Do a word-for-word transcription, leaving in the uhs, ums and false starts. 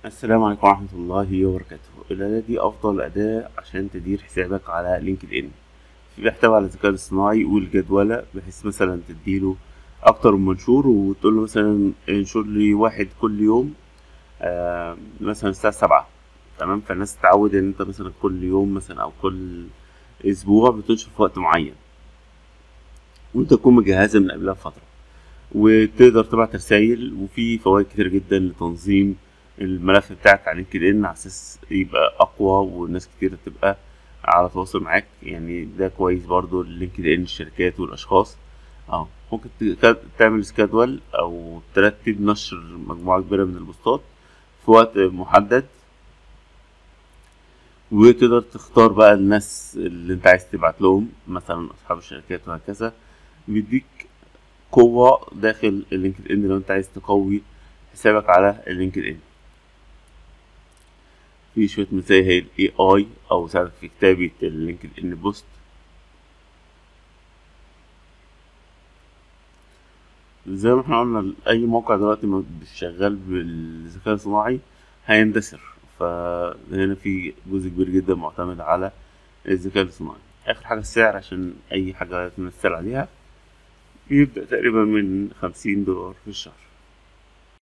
السلام عليكم ورحمة الله وبركاته. الأداة دي أفضل أداة عشان تدير حسابك على لينكد إن. بيحتوي على الذكاء الاصطناعي والجدولة، بحيث مثلا تديله أكتر من منشور وتقوله مثلا انشر لي واحد كل يوم، آه مثلا الساعة سبعة. تمام، فالناس تتعود إن أنت مثلا كل يوم مثلا أو كل أسبوع بتنشر في وقت معين، وأنت تكون مجهزة من قبلها بفترة، وتقدر تبعت رسايل. وفي فوائد كتير جدا لتنظيم الملف بتاعك على لينكد ان، على اساس يبقى اقوى والناس كتير تبقى على تواصل معاك. يعني ده كويس برضو للينكد ان الشركات والاشخاص. اه ممكن ت- تعمل سكادول او ترتب نشر مجموعة كبيرة من البوستات في وقت محدد، وتقدر تختار بقى الناس اللي انت عايز تبعت لهم، مثلا اصحاب الشركات وهكذا. بيديك قوة داخل اللينكد ان لو انت عايز تقوي حسابك على اللينكد ان. في شوية مزايا هي ال إيه آي أو يساعدك في كتابة اللينكد إن بوست. زي ما احنا قلنا، أي موقع دلوقتي ما مش شغال بالذكاء الصناعي هيندثر، فهنا في جزء كبير جدا معتمد على الذكاء الصناعي. آخر حاجة السعر، عشان أي حاجة تمثل عليها، بيبدأ تقريبا من خمسين دولار في الشهر.